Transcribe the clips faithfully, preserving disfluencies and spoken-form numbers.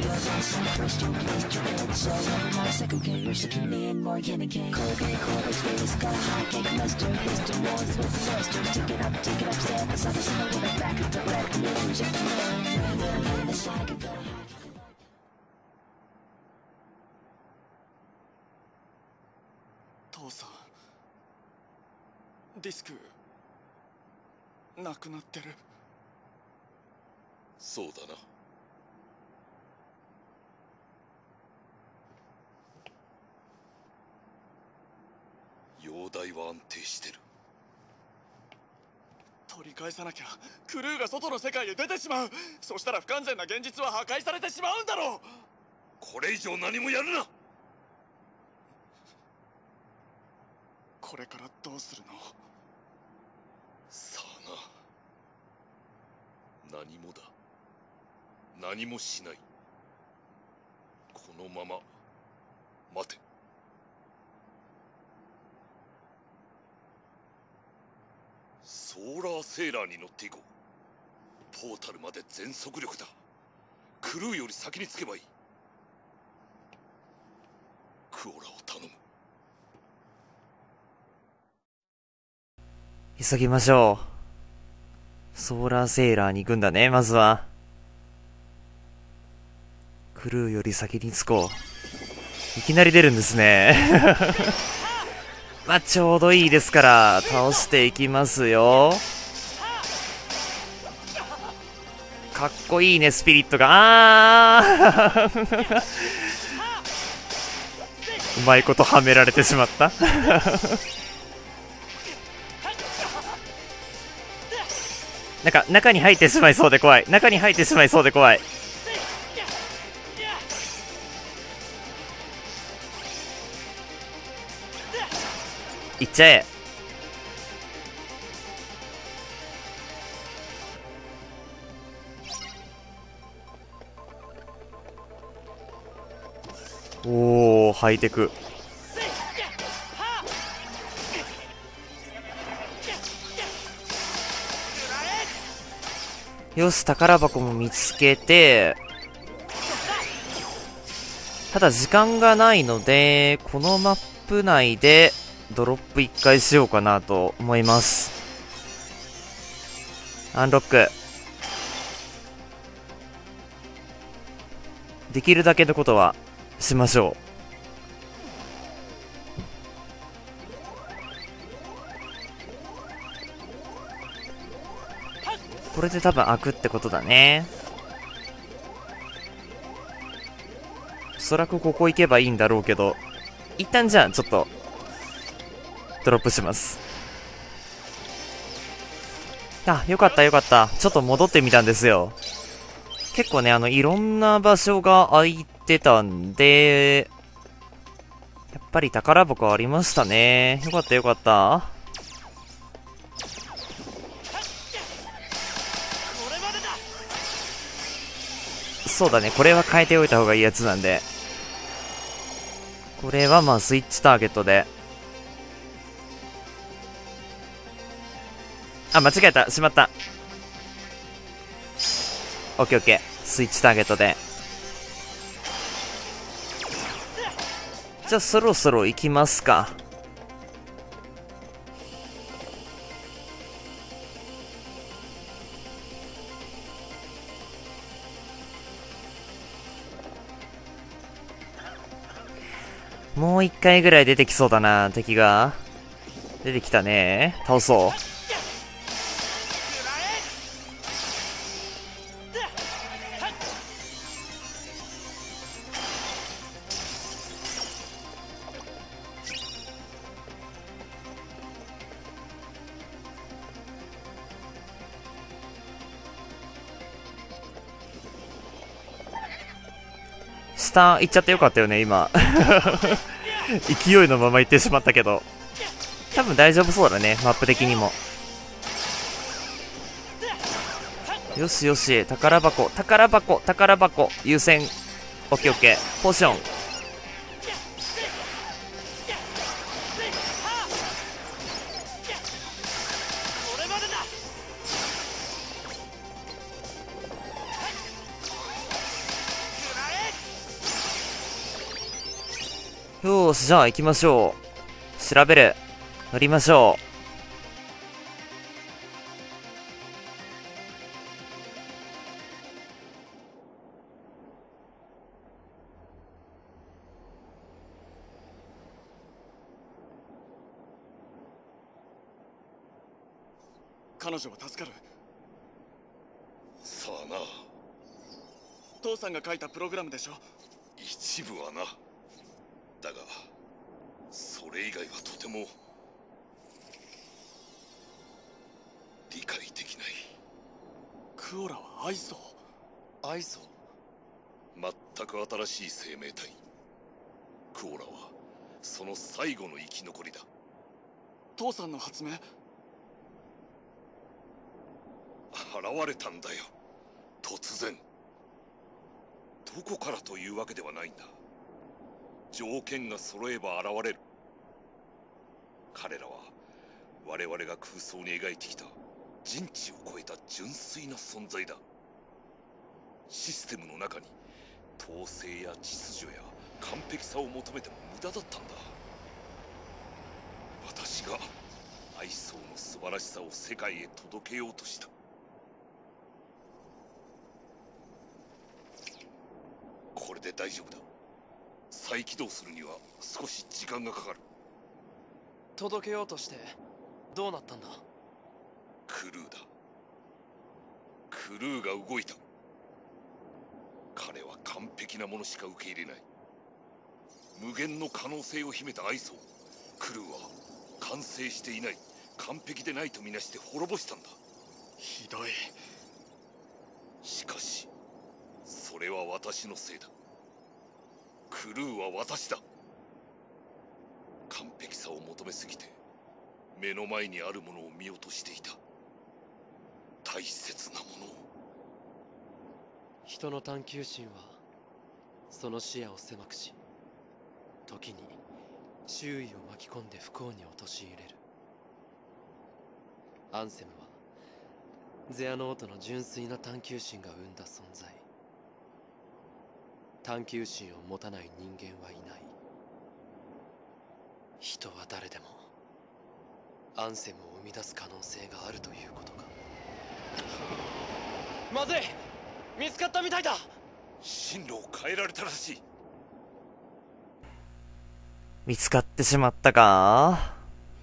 父さん、ディスクなくなってる。 そうだな。容体は安定してる。 取り返さなきゃクルーが外の世界へ出てしまう。そしたら不完全な現実は破壊されてしまうんだろう。 これ以上何もやるな。 これからどうするの？ さあな。何もだ。何もしない。このまま待て。ソーラーセーラーに乗っていこう。ポータルまで全速力だ。クルーより先に着けばいい。クオラを頼む。 急ぎましょう。ソーラーセーラーに行くんだね、まずは。クルーより先に着こう。いきなり出るんですね。まあ、ちょうどいいですから、倒していきますよ。かっこいいね、スピリットが。あーうまいことはめられてしまった。なんか中に入ってしまいそうで怖い。中に入ってしまいそうで怖い。いっちゃえ。おお、ハイテク。よし、宝箱も見つけて、ただ時間がないので、このマップ内でドロップいっかいしようかなと思います。アンロック。できるだけのことはしましょう。これで多分開くってことだね。おそらくここ行けばいいんだろうけど、一旦じゃあちょっとドロップします。あ、よかったよかった。ちょっと戻ってみたんですよ。結構ね、あの、いろんな場所が空いてたんで、やっぱり宝箱ありましたね。よかったよかった。そうだね、これは変えておいた方がいいやつなんで。これはまあスイッチターゲットで。あ、間違えた。しまった。オッケーオッケー。スイッチターゲットで。じゃあそろそろ行きますか。もう一回ぐらい出てきそうだな、敵が。出てきたね。倒そう。下行っちゃってよかったよね、今。勢いのまま行ってしまったけど。多分大丈夫そうだね、マップ的にも。よしよし、宝箱、宝箱、宝箱、優先。オッケーオッケー。ポーション。 よーし、じゃあ行きましょう。調べる。乗りましょう。 彼女は助かる。 さあな。 父さんが書いたプログラムでしょ。 一部はな。だがそれ以外はとても理解できない。 クオラは愛想。 愛想？ 全く新しい生命体。クオラはその最後の生き残りだ。 父さんの発明？ 現れたんだよ、突然。どこからというわけではないんだ。条件が揃えば現れる。彼らは我々が空想に描いてきた人知を超えた純粋な存在だ。システムの中に統制や秩序や完璧さを求めても無駄だったんだ。私が愛想の素晴らしさを世界へ届けようとした。これで大丈夫だ。再起動するには少し時間がかかる。 届けようとしてどうなったんだ？ クルーだ。クルーが動いた。彼は完璧なものしか受け入れない。無限の可能性を秘めた愛想をクルーは完成していない、完璧でないとみなして滅ぼしたんだ。 ひどい。 しかしそれは私のせいだ。クルーは私だ。完璧さを求めすぎて目の前にあるものを見落としていた。大切なものを。 人の探求心はその視野を狭くし、時に周囲を巻き込んで不幸に陥れる。アンセムはゼアノートの純粋な探求心が生んだ存在。探求心を持たない人間はいない。人は誰でもアンセムを生み出す可能性があるということか。まずい、見つかったみたいだ。 進路を変えられたらしい。 見つかってしまったか。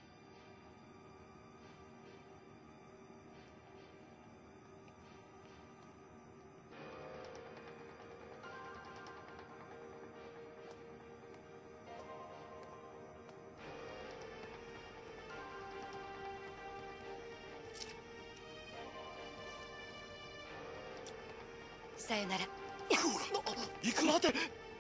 さよなら。 行く。 待て。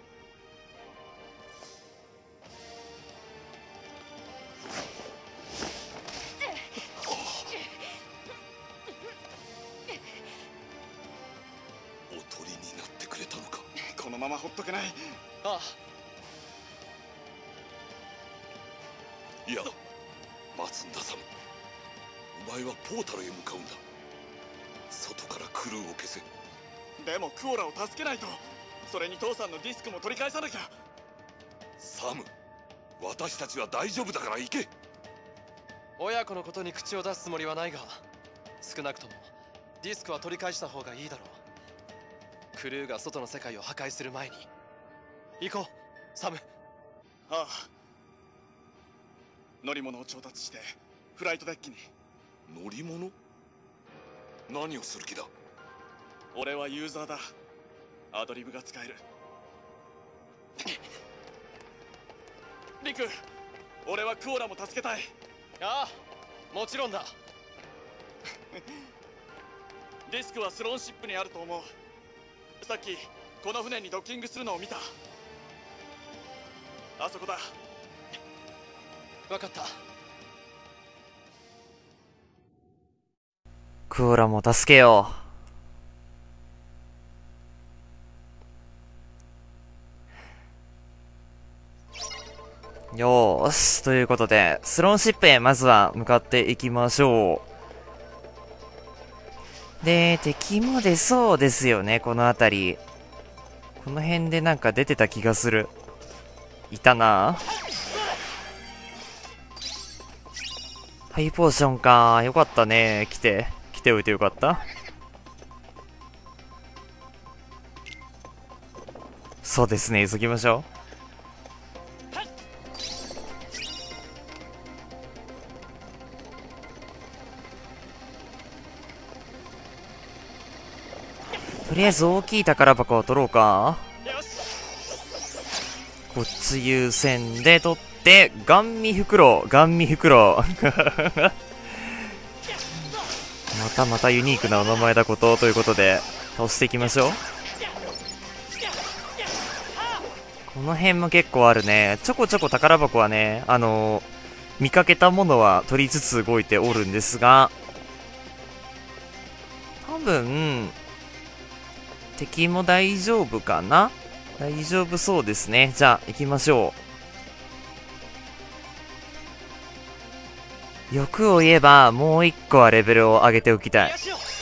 おとりになってくれたのか。 このままほっとけない。 あいや、待つんだサム。お前はポータルへ向かうんだ。外からクルーを消せ。 でもクオラを助けないと。それに父さんのディスクも取り返さなきゃ。 サム、私たちは大丈夫だから行け。 親子のことに口を出すつもりはないが、少なくともディスクは取り返した方がいいだろう。クルーが外の世界を破壊する前に。行こうサム。 ああ。乗り物を調達してフライトデッキに。 乗り物？何をする気だ？ 俺はユーザーだ。アドリブが使える。リク、俺はクオラも助けたい。 ああ、もちろんだ。 ディスクはスローンシップにあると思う。さっきこの船にドッキングするのを見た。あそこだ。 分かった。 クオラも助けよう。よーし。ということで、スローンシップへまずは向かっていきましょう。で、敵も出そうですよね、この辺り。この辺でなんか出てた気がする。 いたな。ハイポーションか。よかったね。来て。来ておいてよかった。そうですね。急ぎましょう。とりあえず大きい宝箱を取ろうか。こっち優先で取って、ガンミ袋、ガンミ袋。またまたユニークなお名前だことということで、倒していきましょう。この辺も結構あるね。ちょこちょこ宝箱はね、あのー、見かけたものは取りつつ動いておるんですが、多分、敵も大丈夫かな？大丈夫そうですね。じゃあ、行きましょう。欲を言えば、もう一個はレベルを上げておきたい。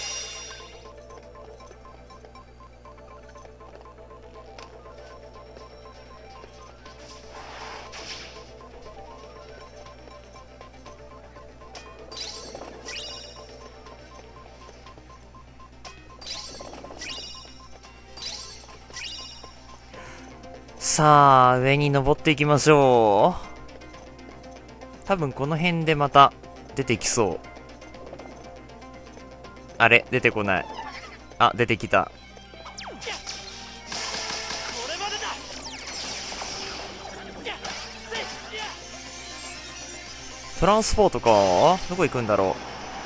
さあ、上に登っていきましょう。多分この辺でまた出てきそう。あれ出てこない。あ、出てきた。トランスポートか？どこ行くんだろう。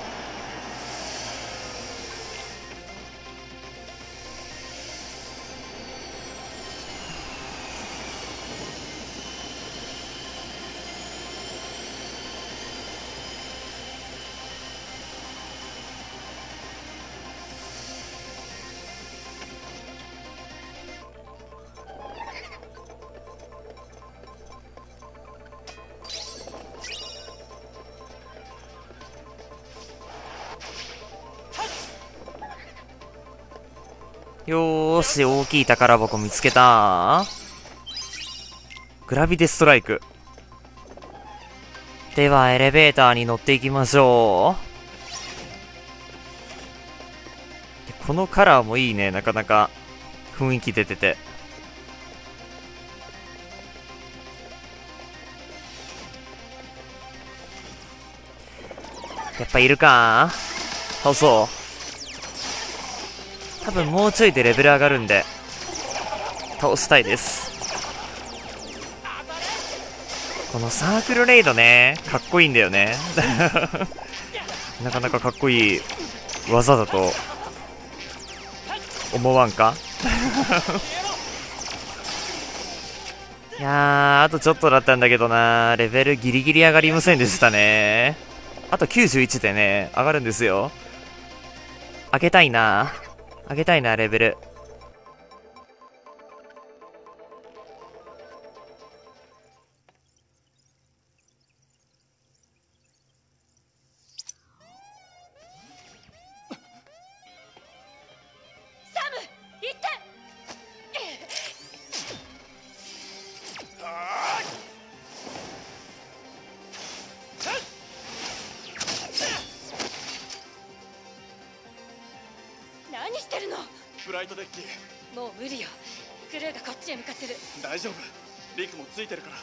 よーし、大きい宝箱見つけた。グラビテストライク。では、エレベーターに乗っていきましょう。このカラーもいいね。なかなか雰囲気出てて。やっぱいるか？倒そう。多分もうちょいでレベル上がるんで倒したいです。このサークルレイドね、かっこいいんだよね。なかなかかっこいい技だと思わんか？いやー、あとちょっとだったんだけどな。レベルギリギリ上がりませんでしたね。あときゅうじゅういちでね、上がるんですよ。上げたいな。上げたいな、レベル。 サム、行って。何してるの？ フライトデッキ。 もう無理よ。クルーがこっちへ向かってる。 大丈夫、リクもついてるから。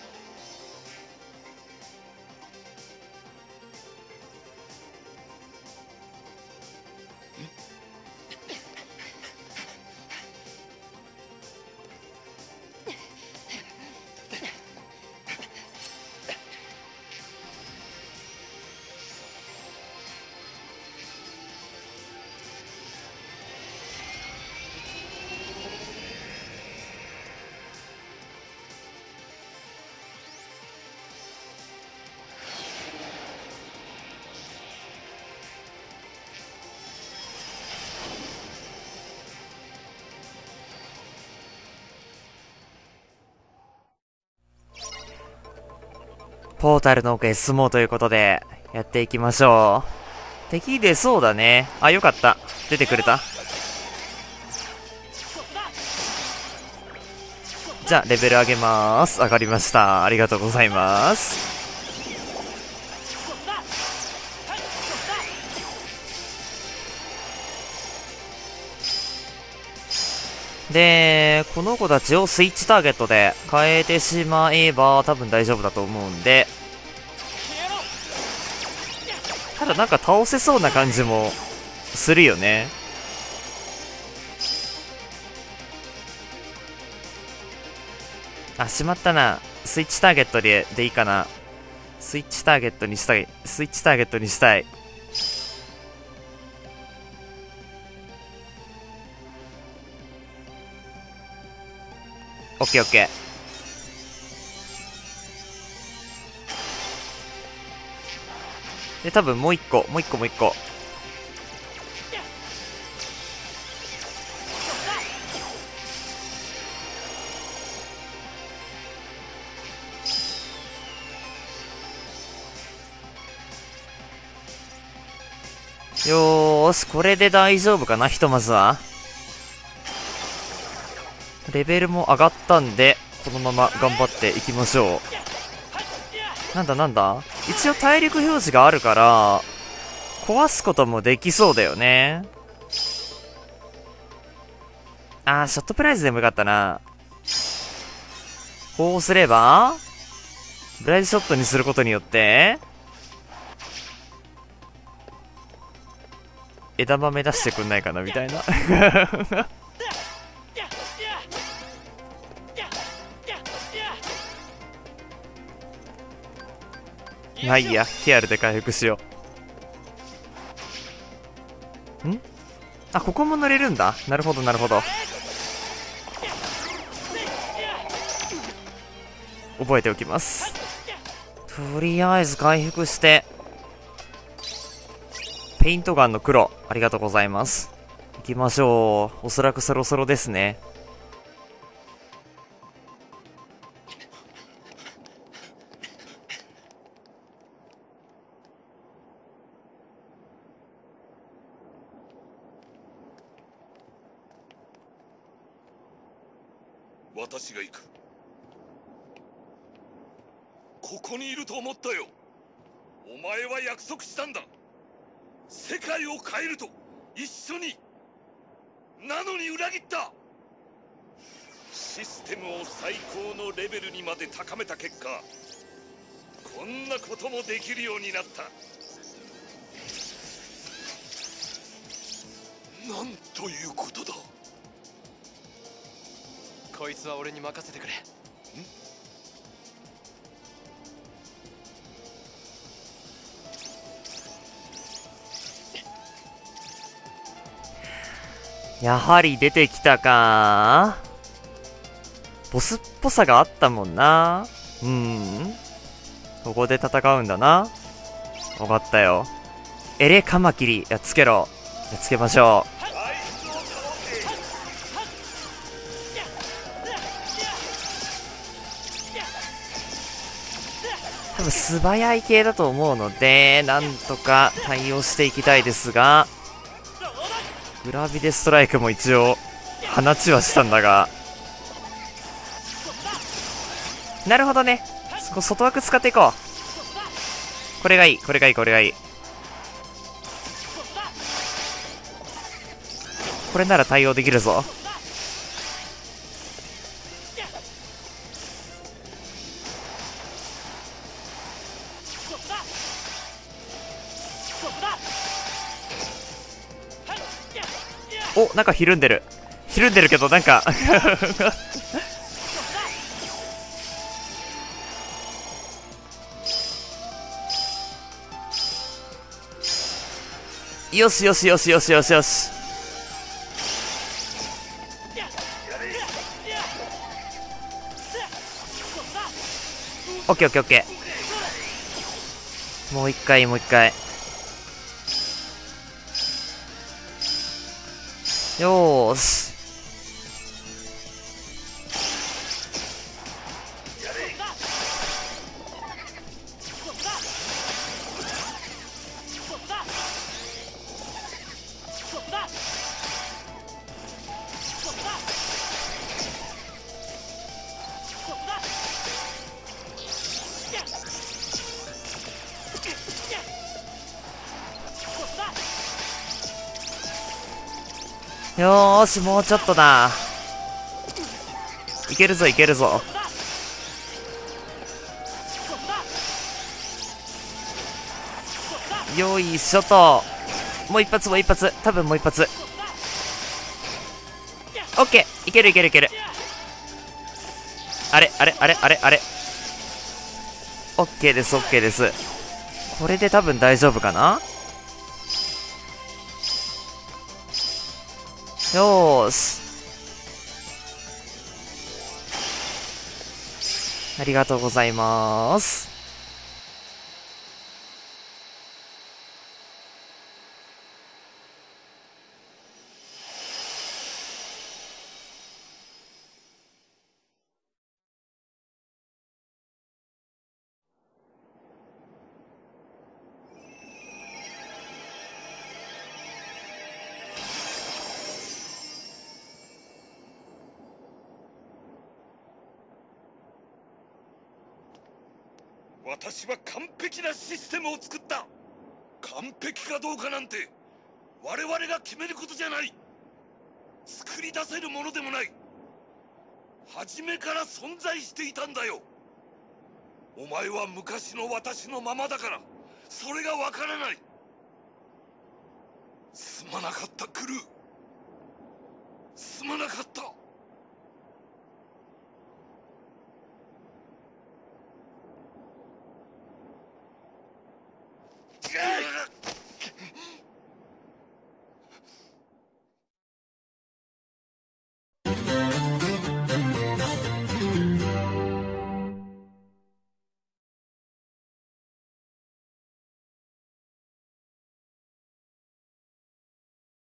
ポータルの奥へ進もうということで、やっていきましょう。敵出そうだね。あ、よかった。出てくれた。 じゃあレベル上げます。上がりました。ありがとうございます。で、この子たちをスイッチターゲットで変えてしまえば多分大丈夫だと思うんで、ただなんか倒せそうな感じもするよね。あ、しまったな。スイッチターゲットで、でいいかな。スイッチターゲットにしたい。スイッチターゲットにしたい。オッケーオッケー。で、多分もう一個、もう一個もう一個。よーし、これで大丈夫かな、ひとまずは。レベルも上がったんで、このまま頑張っていきましょう。なんだなんだ、一応体力表示があるから、壊すこともできそうだよね。あー、ショットプライズでもよかったな。こうすれば、ブライズショットにすることによって、枝豆出してくんないかなみたいな。まあいいや、ケアルで回復しよう。ん？あ、ここも乗れるんだ。なるほどなるほど。覚えておきます。とりあえず回復して、ペイントガンの黒、ありがとうございます。行きましょう。おそらくそろそろですね。 私が行く。ここにいると思ったよ。お前は約束したんだ。世界を変えると一緒に。なのに裏切った。システムを最高のレベルにまで高めた結果、こんなこともできるようになった。なんということだ。 こいつは俺に任せてくれ。 やはり出てきたか。ボスっぽさがあったもんな。うん。ここで戦うんだな。わかったよ。エレカマキリ、やっつけろ。やっつけましょう。多分素早い系だと思うので、なんとか対応していきたいですが、グラビデストライクも一応放ちはしたんだが、なるほどね。外枠使っていこう。これがいい、これがいい、これがいい。これなら対応できるぞ。お、なんかひるんでる。ひるんでるけど、なんかよしよしよしよしよしよし。オッケーオッケーオッケー。もう一回もう一回。よーし。 よーし、もうちょっとだ。いけるぞいけるぞ。よいしょと。もう一発もう一発、多分もう一発。オッケー、いけるいけるいける。あれあれあれあれあれ。オッケーですオッケーです。これで多分大丈夫かな。よーし、ありがとうございます。 私は完璧なシステムを作った。完璧かどうかなんて我々が決めることじゃない。作り出せるものでもない。初めから存在していたんだよ。お前は昔の私のままだからそれがわからない。すまなかったクルー、すまなかった。